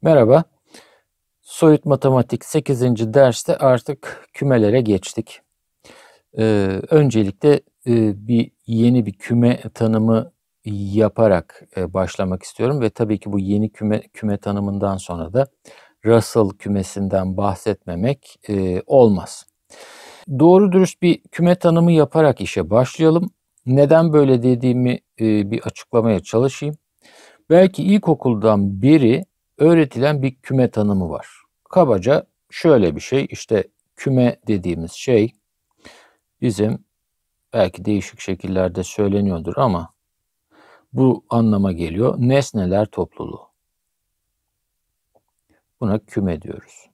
Merhaba. Soyut matematik 8. derste artık kümelere geçtik. Öncelikle yeni bir küme tanımı yaparak başlamak istiyorum ve tabii ki bu yeni küme tanımından sonra da Russell kümesinden bahsetmemek olmaz. Doğru dürüst bir küme tanımı yaparak işe başlayalım. Neden böyle dediğimi bir açıklamaya çalışayım. Belki ilkokuldan beri öğretilen bir küme tanımı var. Kabaca şöyle bir şey, işte küme dediğimiz şey bizim belki değişik şekillerde söyleniyordur ama bu anlama geliyor. Nesneler topluluğu. Buna küme diyoruz.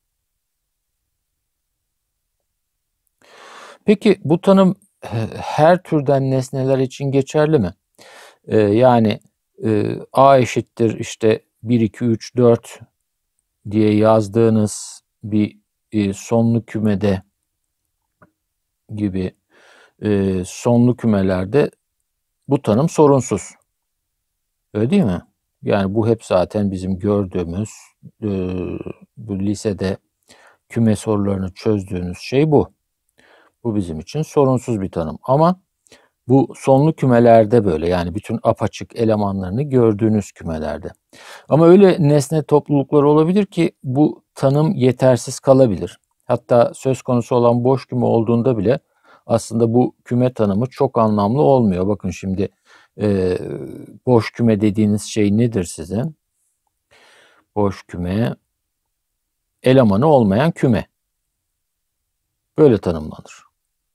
Peki bu tanım her türden nesneler için geçerli mi? Yani A eşittir işte 1, 2, 3, 4 diye yazdığınız bir sonlu kümede gibi sonlu kümelerde bu tanım sorunsuz. Öyle değil mi? Yani bu hep zaten bizim gördüğümüz bu lisede küme sorularını çözdüğünüz şey bu. Bu bizim için sorunsuz bir tanım. Ama bu sonlu kümelerde böyle, yani bütün apaçık elemanlarını gördüğünüz kümelerde. Ama öyle nesne toplulukları olabilir ki bu tanım yetersiz kalabilir. Hatta söz konusu olan boş küme olduğunda bile aslında bu küme tanımı çok anlamlı olmuyor. Bakın şimdi boş küme dediğiniz şey nedir sizin? Boş küme, elemanı olmayan küme. Böyle tanımlanır.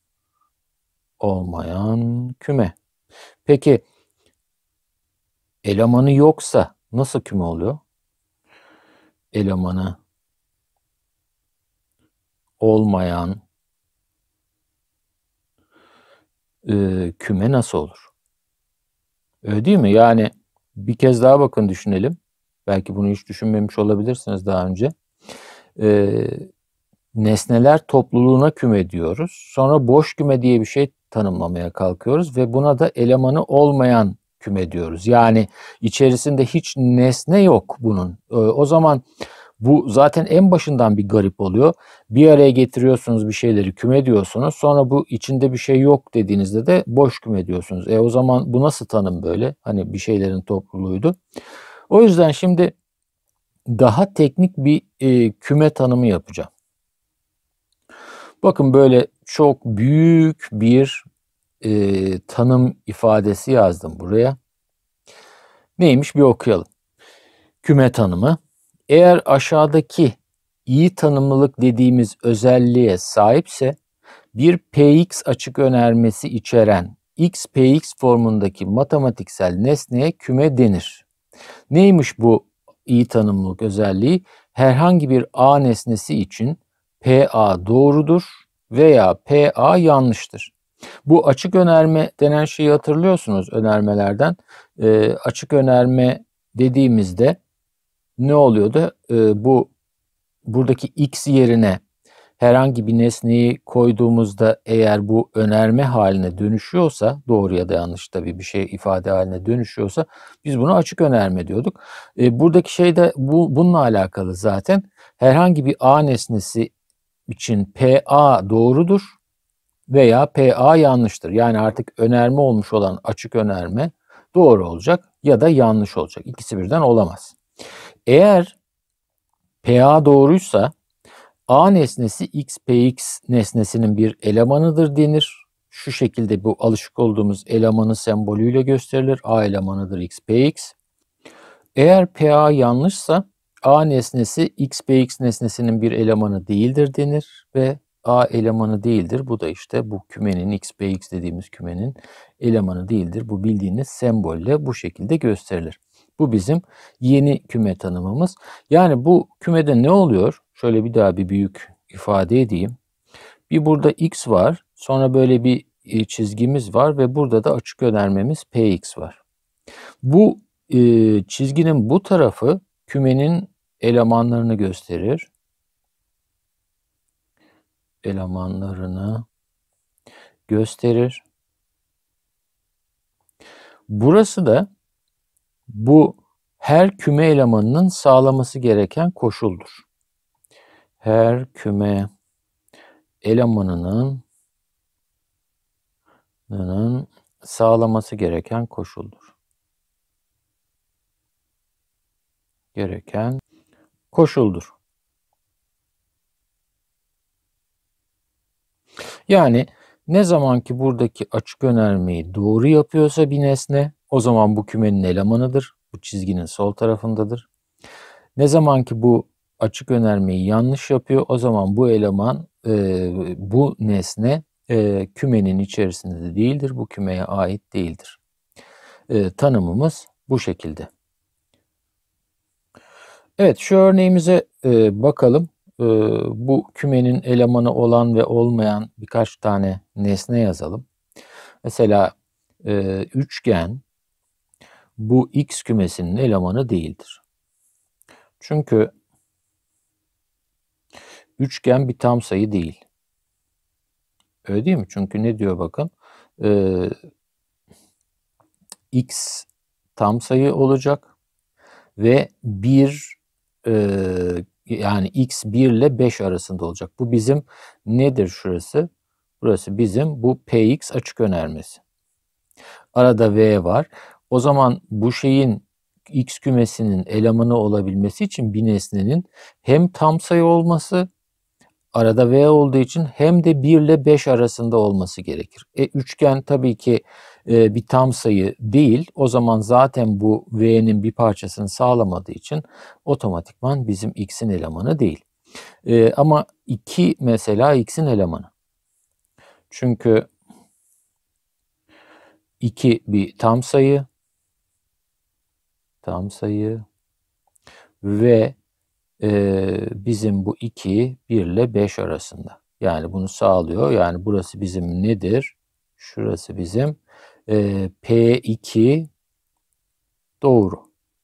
Olmayan küme. Peki elemanı yoksa nasıl küme oluyor? Elemanı olmayan küme nasıl olur? Öyle değil mi? Yani bir kez daha bakın, düşünelim. Belki bunu hiç düşünmemiş olabilirsiniz daha önce. Nesneler topluluğuna küme diyoruz. Sonra boş küme diye bir şey tanımlamaya kalkıyoruz ve buna da elemanı olmayan küme diyoruz. Yani içerisinde hiç nesne yok bunun. O zaman bu zaten en başından bir garip oluyor. Bir araya getiriyorsunuz bir şeyleri, küme diyorsunuz. Sonra bu içinde bir şey yok dediğinizde de boş küme diyorsunuz. O zaman bu nasıl tanım böyle? Hani bir şeylerin topluluğuydu. O yüzden şimdi daha teknik bir küme tanımı yapacağım. Bakın böyle çok büyük bir tanım ifadesi yazdım buraya. Neymiş bir okuyalım. Küme tanımı. Eğer aşağıdaki iyi tanımlılık dediğimiz özelliğe sahipse bir Px açık önermesi içeren x Px formundaki matematiksel nesneye küme denir. Neymiş bu iyi tanımlılık özelliği? Herhangi bir A nesnesi için PA doğrudur veya PA yanlıştır. Bu açık önerme denen şeyi hatırlıyorsunuz önermelerden. Açık önerme dediğimizde ne oluyordu? Buradaki x yerine herhangi bir nesneyi koyduğumuzda eğer bu önerme haline dönüşüyorsa, doğru ya da yanlış tabii bir şey ifade haline dönüşüyorsa biz buna açık önerme diyorduk. Buradaki şey de bununla alakalı zaten. Herhangi bir A nesnesi için PA doğrudur veya PA yanlıştır. Yani artık önerme olmuş olan açık önerme doğru olacak ya da yanlış olacak. İkisi birden olamaz. Eğer PA doğruysa A nesnesi x Px nesnesinin bir elemanıdır denir. Şu şekilde bu alışık olduğumuz elemanı sembolüyle gösterilir. A elemanıdır x Px. Eğer PA yanlışsa A nesnesi x Px nesnesinin bir elemanı değildir denir ve A elemanı değildir. Bu da işte bu kümenin, x Px dediğimiz kümenin elemanı değildir. Bu bildiğiniz sembolle bu şekilde gösterilir. Bu bizim yeni küme tanımımız. Yani bu kümede ne oluyor? Şöyle bir daha bir büyük ifade edeyim. Bir burada x var. Sonra böyle bir çizgimiz var ve burada da açık önermemiz Px var. Bu çizginin bu tarafı kümenin elemanlarını gösterir. Elemanlarını gösterir. Burası da bu her küme elemanının sağlaması gereken koşuldur. Her küme elemanının sağlaması gereken koşuldur. Gereken koşuldur. Yani ne zaman ki buradaki açık önermeyi doğru yapıyorsa bir nesne, o zaman bu kümenin elemanıdır. Bu çizginin sol tarafındadır. Ne zaman ki bu açık önermeyi yanlış yapıyor, o zaman bu eleman, bu nesne kümenin içerisinde değildir. Bu kümeye ait değildir. Tanımımız bu şekilde. Evet, şu örneğimize bakalım. Bu kümenin elemanı olan ve olmayan birkaç tane nesne yazalım. Mesela üçgen bu X kümesinin elemanı değildir. Çünkü üçgen bir tam sayı değil. Öyle değil mi? Çünkü ne diyor bakın. X tam sayı olacak ve 1 yani X 1 ile 5 arasında olacak. Bu bizim nedir şurası? Burası bizim bu Px açık önermesi. Arada V var. O zaman bu şeyin X kümesinin elemanı olabilmesi için bir nesnenin hem tam sayı olması, arada V olduğu için hem de 1 ile 5 arasında olması gerekir. Üçgen tabii ki bir tam sayı değil. O zaman zaten bu V'nin bir parçasını sağlamadığı için otomatikman bizim X'in elemanı değil. Ama 2 mesela X'in elemanı. Çünkü 2 bir tam sayı. Tam sayı. Ve bizim bu 2 1 ile 5 arasında. Yani bunu sağlıyor. Yani burası bizim nedir? Şurası bizim P2 doğru.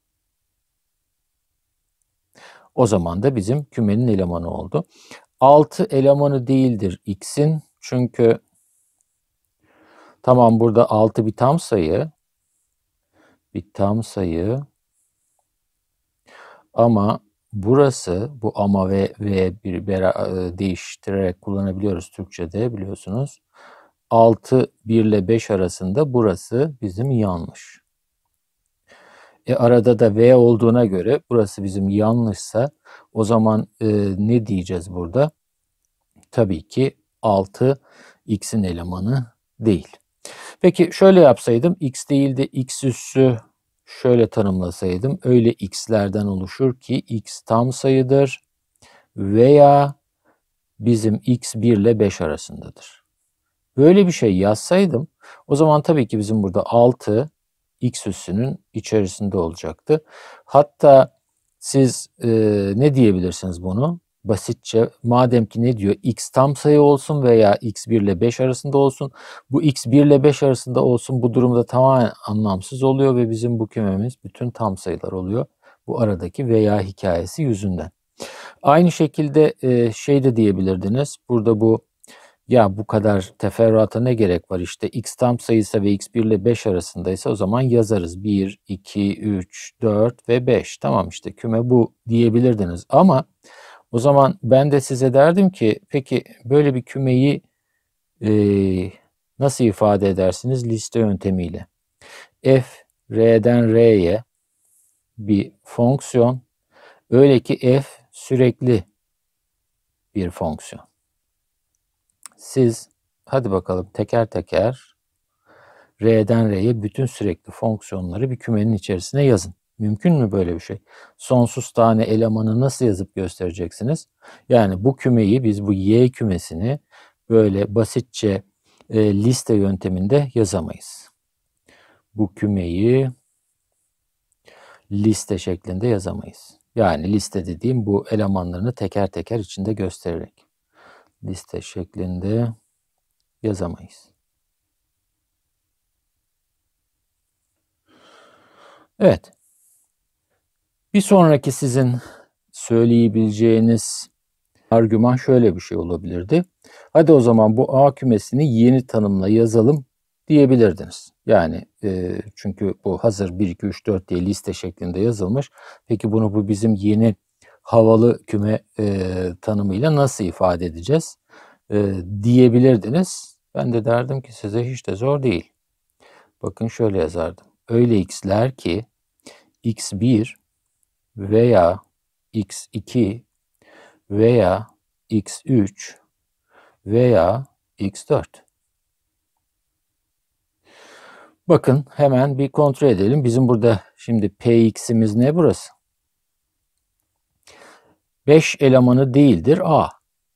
O zaman da bizim kümenin elemanı oldu. 6 elemanı değildir X'in. Çünkü tamam, burada 6 bir tam sayı. Bir tam sayı. Ama burası, bu ama ve bir değiştirerek kullanabiliyoruz Türkçe'de, biliyorsunuz. 6 1 ile 5 arasında burası bizim yanlış. Arada da V olduğuna göre burası bizim yanlışsa o zaman ne diyeceğiz burada? Tabii ki 6 X'in elemanı değil. Peki şöyle yapsaydım, X değil de X üssü şöyle tanımlasaydım, öyle X'lerden oluşur ki X tam sayıdır veya bizim X 1 ile 5 arasındadır. Böyle bir şey yazsaydım, o zaman tabii ki bizim burada 6 X üssünün içerisinde olacaktı. Hatta siz ne diyebilirsiniz bunu? Basitçe, madem ki ne diyor? X tam sayı olsun veya X 1 ile 5 arasında olsun. Bu X 1 ile 5 arasında olsun, bu durumda tamamen anlamsız oluyor ve bizim bu kümemiz bütün tam sayılar oluyor. Bu aradaki veya hikayesi yüzünden. Aynı şekilde şey de diyebilirdiniz. Burada bu kadar teferruata ne gerek var? İşte X tam sayısı ve X 1 ile 5 arasındaysa o zaman yazarız. 1, 2, 3, 4 ve 5. Tamam, işte küme bu diyebilirdiniz. Ama o zaman ben de size derdim ki, peki böyle bir kümeyi nasıl ifade edersiniz? Liste yöntemiyle. F, R'den R'ye bir fonksiyon. Öyle ki F sürekli bir fonksiyon. Siz hadi bakalım teker teker R'den R'ye bütün sürekli fonksiyonları bir kümenin içerisine yazın. Mümkün mü böyle bir şey? Sonsuz tane elemanı nasıl yazıp göstereceksiniz? Yani bu kümeyi, biz bu Y kümesini böyle basitçe liste yönteminde yazamayız. Bu kümeyi liste şeklinde yazamayız. Yani liste dediğim bu elemanlarını teker teker içinde göstererek. Liste şeklinde yazamayız. Evet. Bir sonraki sizin söyleyebileceğiniz argüman şöyle bir şey olabilirdi. Hadi o zaman bu A kümesini yeni tanımla yazalım. diyebilirdiniz. Yani çünkü bu hazır 1, 2, 3, 4 diye liste şeklinde yazılmış. Peki bunu bu bizim yeni havalı küme tanımıyla nasıl ifade edeceğiz diyebilirdiniz. Ben de derdim ki size hiç de zor değil. Bakın şöyle yazardım. Öyle x'ler ki x1 veya x2 veya x3 veya x4. Bakın hemen bir kontrol edelim. Bizim burada şimdi px'imiz ne burası? 5 elemanı değildir a.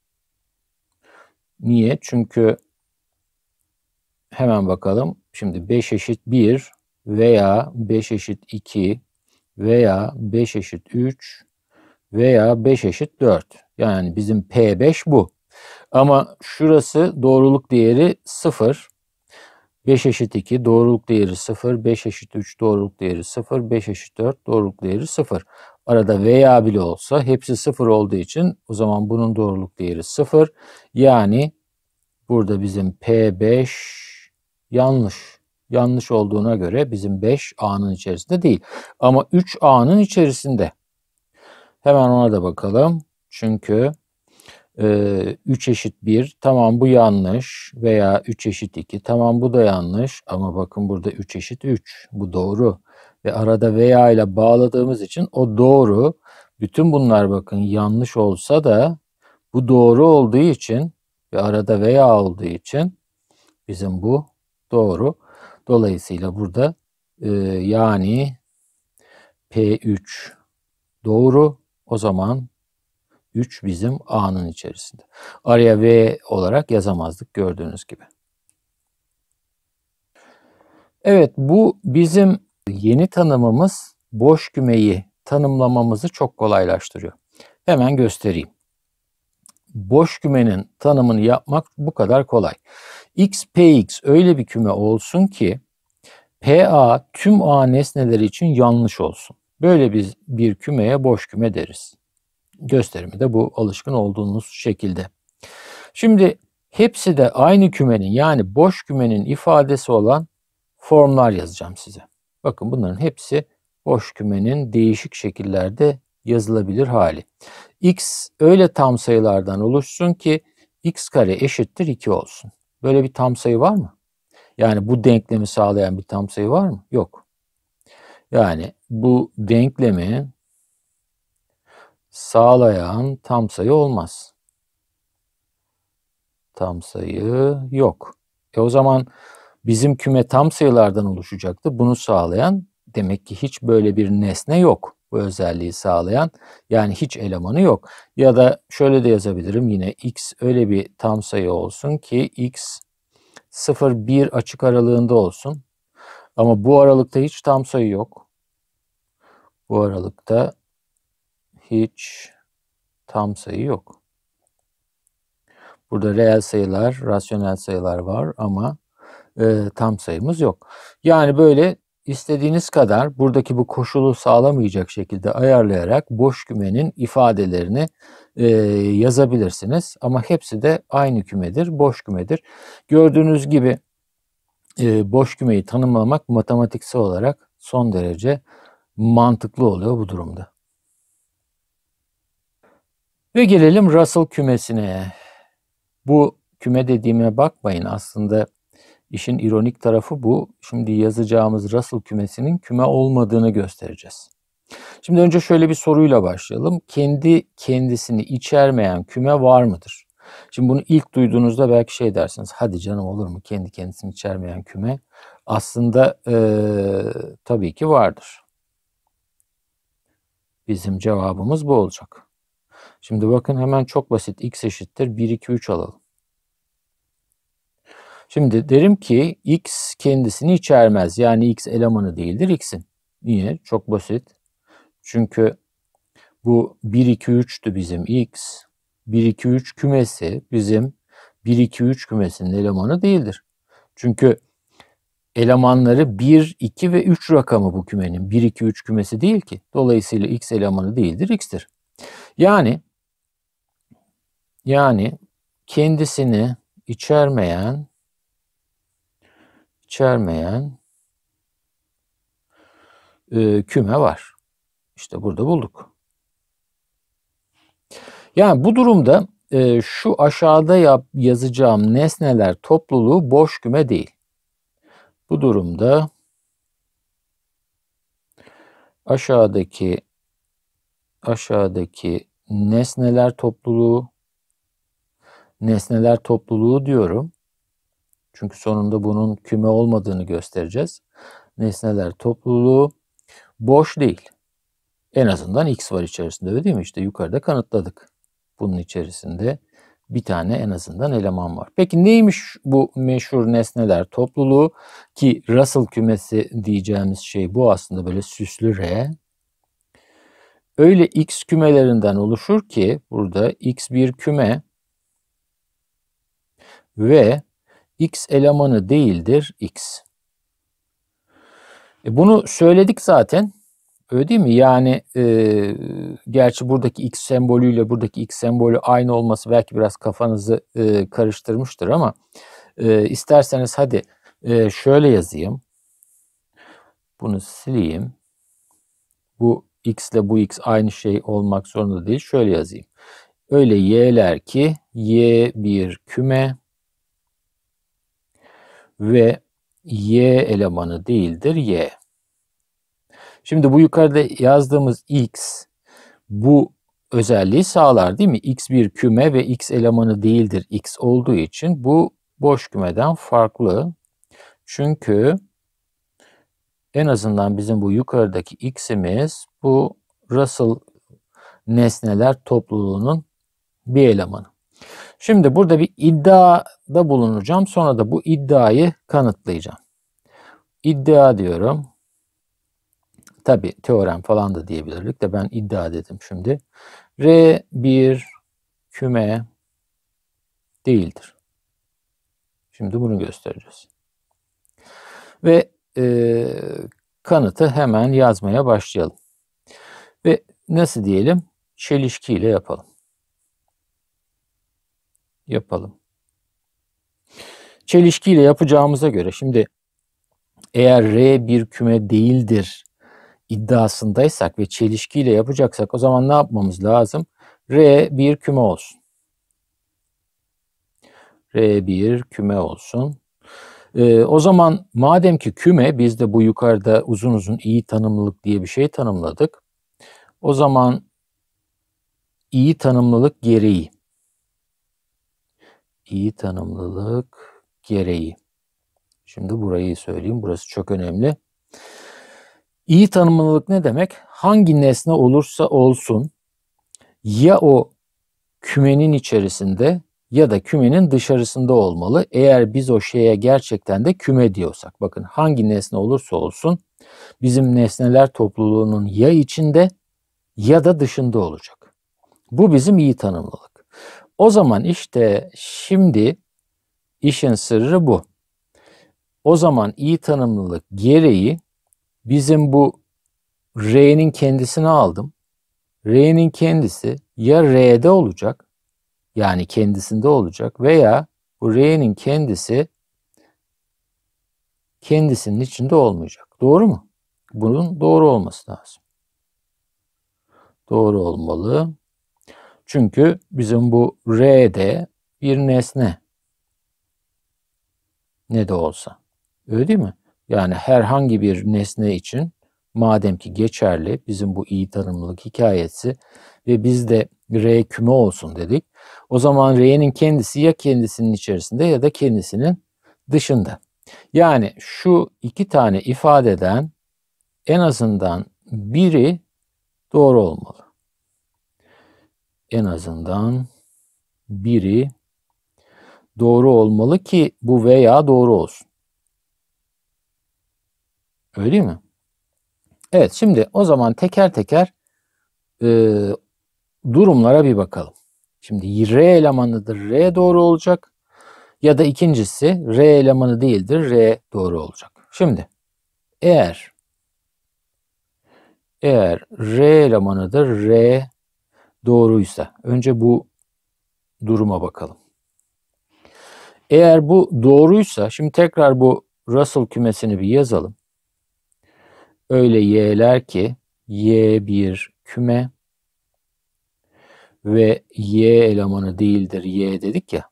Niye? Çünkü hemen bakalım. Şimdi 5 eşit 1 veya 5 eşit 2 veya 5 eşit 3 veya 5 eşit 4. Yani bizim P5 bu. Ama şurası doğruluk değeri 0. 5 eşit 2 doğruluk değeri 0. 5 eşit 3 doğruluk değeri 0. 5 eşit 4 doğruluk değeri 0. Arada veya bile olsa hepsi 0 olduğu için o zaman bunun doğruluk değeri 0. Yani burada bizim P5 yanlış. Yanlış olduğuna göre bizim 5 A'nın içerisinde değil. Ama 3 A'nın içerisinde. Hemen ona da bakalım. Çünkü 3 eşit 1 tamam bu yanlış veya 3 eşit 2 tamam bu da yanlış ama bakın burada 3 eşit 3 bu doğru ve arada veya ile bağladığımız için o doğru. Bütün bunlar bakın yanlış olsa da bu doğru olduğu için ve arada veya olduğu için bizim bu doğru. Dolayısıyla burada yani P3 doğru. O zaman 3 bizim A'nın içerisinde. Araya V olarak yazamazdık gördüğünüz gibi. Evet, bu bizim yeni tanımımız boş kümeyi tanımlamamızı çok kolaylaştırıyor. Hemen göstereyim. Boş kümenin tanımını yapmak bu kadar kolay. X, Px öyle bir küme olsun ki Pa tüm A nesneleri için yanlış olsun. Böyle bir kümeye boş küme deriz. Gösterimi de bu alışkın olduğunuz şekilde. Şimdi hepsi de aynı kümenin yani boş kümenin ifadesi olan formlar yazacağım size. Bakın bunların hepsi boş kümenin değişik şekillerde yazılabilir hali. X öyle tam sayılardan oluşsun ki x kare eşittir 2 olsun. Böyle bir tam sayı var mı? Yani bu denklemi sağlayan bir tam sayı var mı? Yok. Yani bu denklemi sağlayan tam sayı olmaz. Tam sayı yok. O zaman bizim küme tam sayılardan oluşacaktı. Bunu sağlayan demek ki hiç böyle bir nesne yok. Bu özelliği sağlayan yani hiç elemanı yok. Ya da şöyle de yazabilirim yine x öyle bir tam sayı olsun ki x 0-1 açık aralığında olsun. Ama bu aralıkta hiç tam sayı yok. Bu aralıkta hiç tam sayı yok. Burada reel sayılar, rasyonel sayılar var ama tam sayımız yok. Yani böyle istediğiniz kadar buradaki bu koşulu sağlamayacak şekilde ayarlayarak boş kümenin ifadelerini yazabilirsiniz. Ama hepsi de aynı kümedir, boş kümedir. Gördüğünüz gibi boş kümeyi tanımlamak matematiksel olarak son derece mantıklı oluyor bu durumda. Ve gelelim Russell kümesine. Bu küme dediğime bakmayın aslında işin ironik tarafı bu. Şimdi yazacağımız Russell kümesinin küme olmadığını göstereceğiz. Şimdi önce şöyle bir soruyla başlayalım. Kendi kendisini içermeyen küme var mıdır? Şimdi bunu ilk duyduğunuzda belki şey dersiniz. Hadi canım olur mu kendi kendisini içermeyen küme? Aslında tabii ki vardır. Bizim cevabımız bu olacak. Şimdi bakın hemen çok basit. X eşittir 1, 2, 3 alalım. Şimdi derim ki x kendisini içermez. Yani x elemanı değildir x'in. Niye? Çok basit. Çünkü bu 1, 2, 3'tü bizim x. 1, 2, 3 kümesi bizim 1, 2, 3 kümesinin elemanı değildir. Çünkü elemanları 1, 2 ve 3 rakamı bu kümenin. 1, 2, 3 kümesi değil ki. Dolayısıyla x elemanı değildir x'tir. Yani kendisini içermeyen içermeyen küme var. İşte burada bulduk. Yani bu durumda şu aşağıda yazacağım nesneler topluluğu boş küme değil. Bu durumda aşağıdaki nesneler topluluğu diyorum. Çünkü sonunda bunun küme olmadığını göstereceğiz. Nesneler topluluğu boş değil. En azından x var içerisinde, öyle değil mi? İşte yukarıda kanıtladık. Bunun içerisinde bir tane en azından eleman var. Peki neymiş bu meşhur nesneler topluluğu? Ki Russell kümesi diyeceğimiz şey bu aslında, böyle süslü R. Öyle x kümelerinden oluşur ki burada x bir küme ve x elemanı değildir x. Bunu söyledik zaten. Öyle değil mi? Yani gerçi buradaki x sembolüyle buradaki x sembolü aynı olması belki biraz kafanızı karıştırmıştır ama isterseniz hadi şöyle yazayım. Bunu sileyim. Bu x ile bu x aynı şey olmak zorunda değil. Şöyle yazayım. Öyle y'ler ki y bir küme ve y elemanı değildir y. Şimdi bu yukarıda yazdığımız x bu özelliği sağlar değil mi? X bir küme ve x elemanı değildir x olduğu için bu boş kümeden farklı. Çünkü en azından bizim bu yukarıdaki x'imiz bu Russell nesneler topluluğunun bir elemanı. Şimdi burada bir iddiada bulunacağım. Sonra da bu iddiayı kanıtlayacağım. İddia diyorum. Tabii teorem falan da diyebilirdik de ben iddia dedim şimdi. R bir küme değildir. Şimdi bunu göstereceğiz. Ve kanıtı hemen yazmaya başlayalım. Ve nasıl diyelim? Çelişkiyle yapalım. Çelişkiyle yapacağımıza göre şimdi eğer R bir küme değildir iddiasındaysak ve çelişkiyle yapacaksak o zaman ne yapmamız lazım? R bir küme olsun. R bir küme olsun. O zaman madem ki küme, biz de bu yukarıda uzun uzun iyi tanımlılık diye bir şey tanımladık. O zaman iyi tanımlılık gereği. Şimdi burayı söyleyeyim. Burası çok önemli. İyi tanımlılık ne demek? Hangi nesne olursa olsun ya o kümenin içerisinde ya da kümenin dışarısında olmalı. Eğer biz o şeye gerçekten de küme diyorsak. Bakın hangi nesne olursa olsun bizim nesneler topluluğunun ya içinde ya da dışında olacak. Bu bizim iyi tanımlılık. O zaman işte şimdi işin sırrı bu. O zaman iyi tanımlılık gereği bizim bu R'nin kendisini aldım. R'nin kendisi ya R'de olacak, yani kendisinde olacak, veya bu R'nin kendisinin içinde olmayacak. Doğru mu? Bunun doğru olması lazım. Doğru olmalı. Çünkü bizim bu R'de bir nesne. Ne de olsa. Öyle değil mi? Yani herhangi bir nesne için madem ki geçerli bizim bu iyi tanımlılık hikayesi ve biz de R küme olsun dedik. O zaman R'nin kendisi ya kendisinin içerisinde ya da kendisinin dışında. Yani şu iki tane ifadeden en azından biri doğru olmalı. En azından biri doğru olmalı ki bu veya doğru olsun. Öyle değil mi? Evet, şimdi o zaman teker teker durumlara bir bakalım. Şimdi R elemanıdır, R doğru olacak. Ya da ikincisi R elemanı değildir, R doğru olacak. Şimdi eğer R elemanıdır, R doğruysa önce bu duruma bakalım. Eğer bu doğruysa şimdi tekrar bu Russell kümesini bir yazalım. Öyle y'ler ki y bir küme ve y elemanı değildir y dedik ya.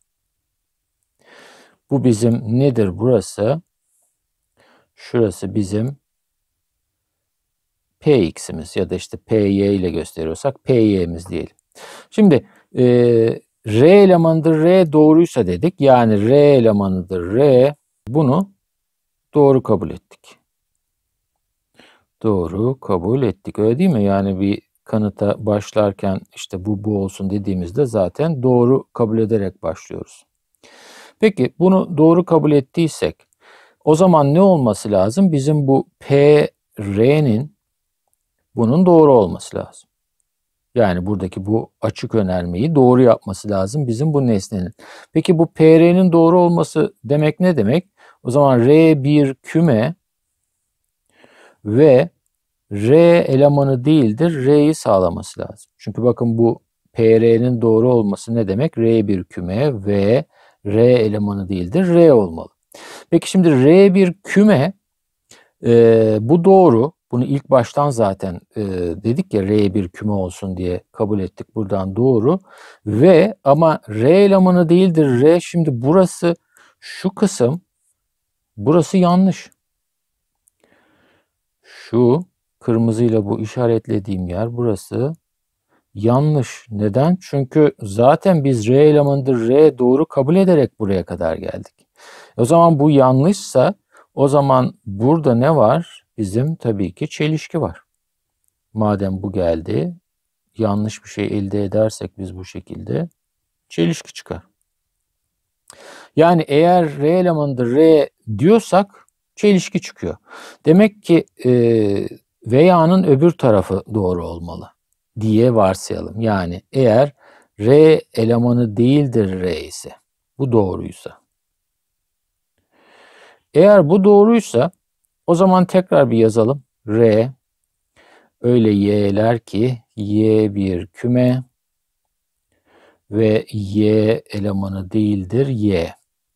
Bu bizim nedir burası? Şurası bizim px'imiz ya da işte py ile gösteriyorsak py'miz diyelim. Şimdi r elemanıdır r doğruysa dedik. Yani r elemanıdır r. Bunu doğru kabul ettik. Doğru kabul ettik. Öyle değil mi? Yani bir kanıta başlarken işte bu olsun dediğimizde zaten doğru kabul ederek başlıyoruz. Peki bunu doğru kabul ettiysek o zaman ne olması lazım? Bizim bu P, R'nin bunun doğru olması lazım. Yani buradaki bu açık önermeyi doğru yapması lazım bizim bu nesnenin. Peki bu PR'nin doğru olması demek ne demek? O zaman R bir küme ve R elemanı değildir, R'yi sağlaması lazım. Çünkü bakın bu PR'nin doğru olması ne demek? R bir küme ve R elemanı değildir, R olmalı. Peki şimdi R bir küme, bu doğru. Bunu ilk baştan zaten dedik ya R bir küme olsun diye kabul ettik. Buradan doğru. Ve ama R elemanı değildir, R. Şimdi burası şu kısım, burası yanlış. Şu kırmızıyla bu işaretlediğim yer burası yanlış. Neden? Çünkü zaten biz R elemanıdır R doğru kabul ederek buraya kadar geldik. O zaman bu yanlışsa o zaman burada ne var? Bizim tabii ki çelişki var. Madem bu geldi, yanlış bir şey elde edersek biz bu şekilde çelişki çıkar. Yani eğer R elemanıdır R diyorsak çelişki çıkıyor. Demek ki veya'nın öbür tarafı doğru olmalı diye varsayalım. Yani eğer R elemanı değildir R ise, bu doğruysa. Eğer bu doğruysa o zaman tekrar bir yazalım. R öyle y'ler ki y bir küme ve y elemanı değildir y.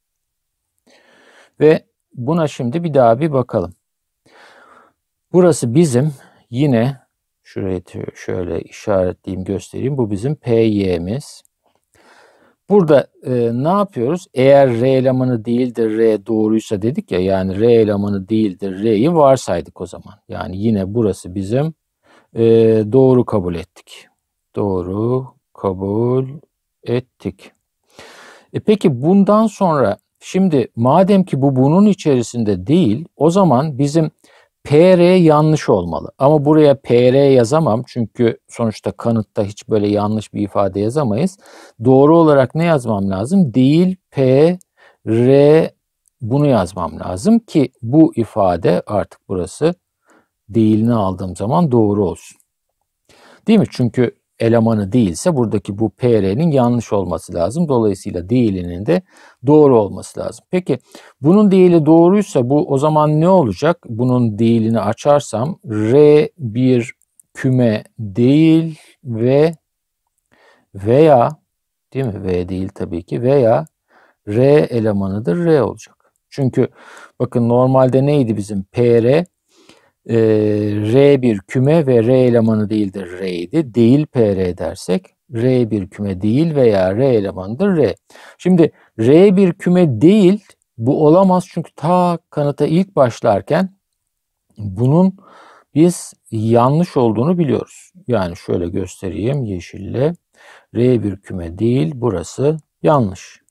Ve buna şimdi bir daha bir bakalım. Burası bizim yine şurayı şöyle işaretleyeyim göstereyim. Bu bizim PY'miz. Burada ne yapıyoruz? Eğer R elemanı değildir R doğruysa dedik ya, yani R elemanı değildir R'yi varsaydık o zaman. Yani yine burası bizim doğru kabul ettik. Doğru kabul ettik. Peki bundan sonra şimdi madem ki bu bunun içerisinde değil, o zaman bizim PR yanlış olmalı. Ama buraya PR yazamam çünkü sonuçta kanıtta hiç böyle yanlış bir ifade yazamayız. Doğru olarak ne yazmam lazım? Değil PR, bunu yazmam lazım ki bu ifade artık burası değilini aldığım zaman doğru olsun. Değil mi? Çünkü elemanı değilse buradaki bu PR'nin yanlış olması lazım. Dolayısıyla değilinin de doğru olması lazım. Peki bunun değili doğruysa bu o zaman ne olacak? Bunun değilini açarsam R bir küme değil ve veya değil mi? V değil tabii ki veya R elemanıdır R olacak. Çünkü bakın normalde neydi bizim PR? R bir küme ve R elemanı değildir R'ydi. Değil PR dersek R bir küme değil veya R elemanıdır R. Şimdi R bir küme değil bu olamaz çünkü ta kanıta ilk başlarken bunun biz yanlış olduğunu biliyoruz. Yani şöyle göstereyim yeşille. R bir küme değil, burası yanlış.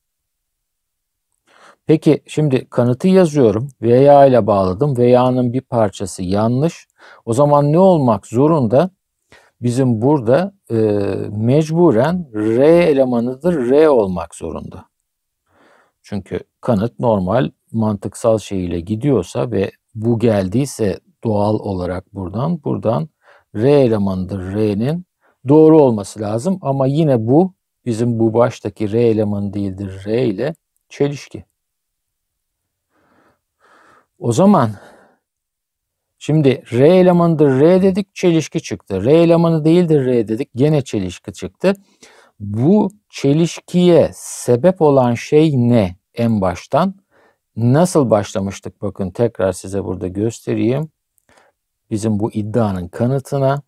Peki şimdi kanıtı yazıyorum. Veya ile bağladım. Veya'nın bir parçası yanlış. O zaman ne olmak zorunda? Bizim burada mecburen R elemanıdır R olmak zorunda. Çünkü kanıt normal mantıksal şeyiyle gidiyorsa ve bu geldiyse doğal olarak buradan R elemanıdır R'nin doğru olması lazım. Ama yine bu bizim bu baştaki R elemanı değildir R ile çelişki. O zaman şimdi R elemanıdır R dedik, çelişki çıktı. R elemanı değildir R dedik, gene çelişki çıktı. Bu çelişkiye sebep olan şey ne en baştan? nasıl başlamıştık? Bakın tekrar size burada göstereyim. Bizim bu iddianın kanıtına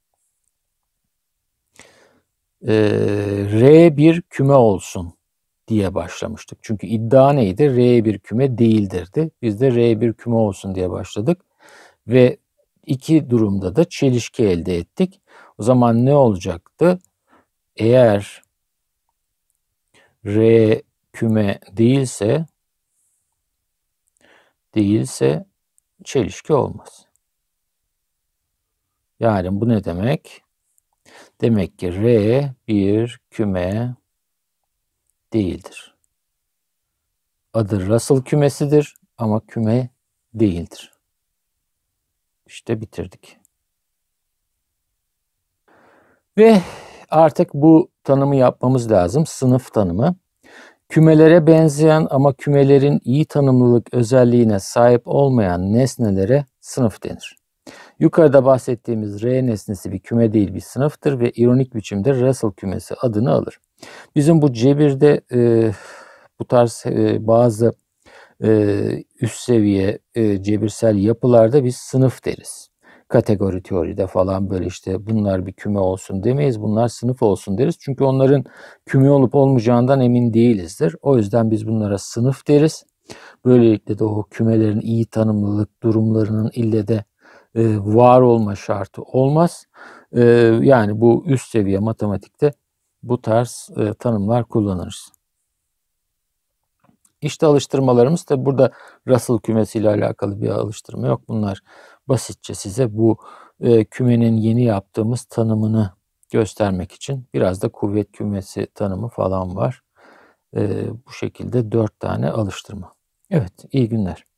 R bir küme olsun diye başlamıştık. Çünkü iddia neydi? R bir küme değildirdi. Biz de R bir küme olsun diye başladık. Ve iki durumda da çelişki elde ettik. O zaman ne olacaktı? Eğer R küme değilse çelişki olmaz. Yani bu ne demek? Demek ki R bir küme değildir. Adı Russell kümesidir ama küme değildir. İşte bitirdik. Ve artık bu tanımı yapmamız lazım. Sınıf tanımı. Kümelere benzeyen ama kümelerin iyi tanımlılık özelliğine sahip olmayan nesnelere sınıf denir. Yukarıda bahsettiğimiz R nesnesi bir küme değil bir sınıftır ve ironik biçimde Russell kümesi adını alır. Bizim bu cebirde bu tarz bazı üst seviye cebirsel yapılarda biz sınıf deriz. Kategori teoride falan böyle işte bunlar bir küme olsun demeyiz. Bunlar sınıf olsun deriz. Çünkü onların küme olup olmayacağından emin değilizdir. O yüzden biz bunlara sınıf deriz. Böylelikle de o kümelerin iyi tanımlılık durumlarının ille de var olma şartı olmaz. Yani bu üst seviye matematikte bu tarz tanımlar kullanırız. İşte alıştırmalarımız. Tabi burada Russell kümesiyle alakalı bir alıştırma yok. Bunlar basitçe size bu kümenin yeni yaptığımız tanımını göstermek için. Biraz da kuvvet kümesi tanımı falan var. Bu şekilde 4 tane alıştırma. Evet, iyi günler.